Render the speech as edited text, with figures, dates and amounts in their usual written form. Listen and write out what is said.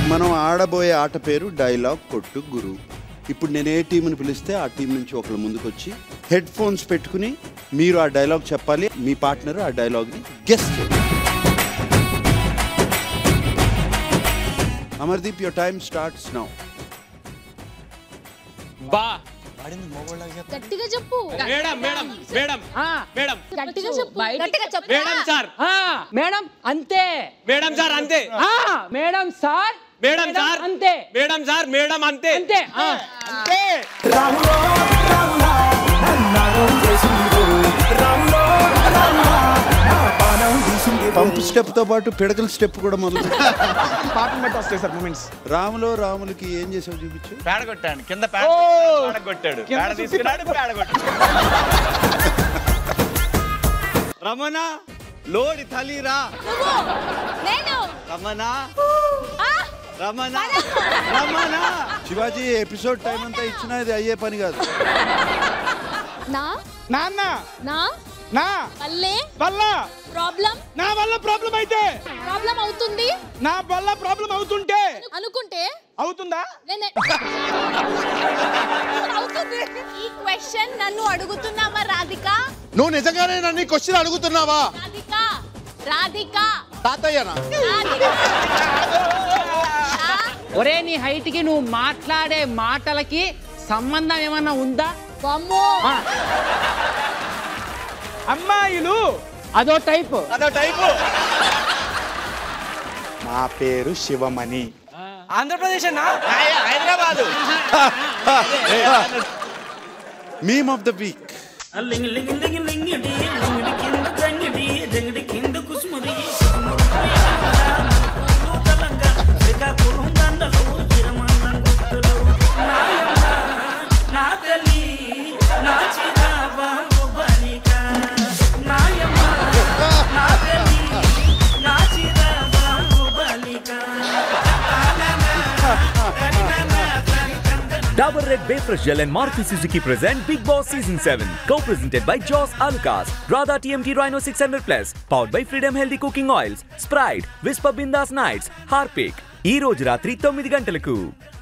మనం ఆడబోయే ఆట పేరు డైలాగ్ కొట్టు గురు. ఇప్పుడు నేను ఏ టీంని పిలిస్తే ఆ టీం నుంచి ఒకళ్ళు ముందుకు వచ్చి హెడ్ ఫోన్స్ పెట్టుకుని మీరు ఆ డైలాగ్ చెప్పాలి. మీ పార్ట్నర్ ఆ డైలాగ్ని గెస్ చేయాలి. Amardeep, your time starts now. బా గట్టిగా చెప్పు. మేడం మేడం మేడం మేడం గట్టిగా చెప్పు. గట్టిగా చెప్పు. Madam sir. మేడం అంతే. మేడం సార్ అంతే. Madam sir. మేడం సార్ అంతే. మేడం సార్ మేడం అంతే. అంతే అంతే. పంప్ స్టెప్ తో పాటు పిడకల స్టెప్ కూడా మొదలు. పాటను బట్టి వస్తాయి సార్ మూమెంట్స్. రాములకి ఏం చేసావు చూపించు. పేడ కొట్టాడు కింద పేడ కొట్టాడు. పేడ తీసుకున్నాడు పేడ కొట్టాడు. రమణ లోడి తలిరా. నేను రమణ రమణ రమణ. శివాజీ ఎపిసోడ్ టైం అంతా ఇచ్చినా ఇది అయ్యే పని కాదు. నా నాన్న నా నా వల్లే వల్ల ప్రాబ్లం. నా వల్ల ప్రాబ్లం అయితే ప్రాబ్లం అవుతుంది. నా వల్ల ప్రాబ్లం అవుతుంటే అనుకుంటే అవుతుందా? అవుతుంది. ఈ క్వశ్చన్ నన్ను అడుగుతున్నావా రాధిక? నువ్వు నిజంగానే నన్ను క్వశ్చన్ అడుగుతున్నావా? రాధిక రాధిక తాతయ్యనా? ఒరే నీ హైట్ కి నువ్వు మాట్లాడే మాటలకి సంబంధం ఏమన్నా ఉందా? బొమ్మో అమ్మాయిలు అదో టైపు. నా పేరు శివమణి. ఆంధ్రప్రదేశ్ అన్నా? Hyderabad. Meme of the week. Dabur Red Bayfresh Gel and Maruti Suzuki present Big Boss Season 7. Co-presented by Joss Alucas, Radha TMT Rhino 600 Plus, powered by Freedom Healthy Cooking Oils, Sprite, Whisper Bindas Nights, Harpic. ఈ రోజు రాత్రి 9 గంటలకు.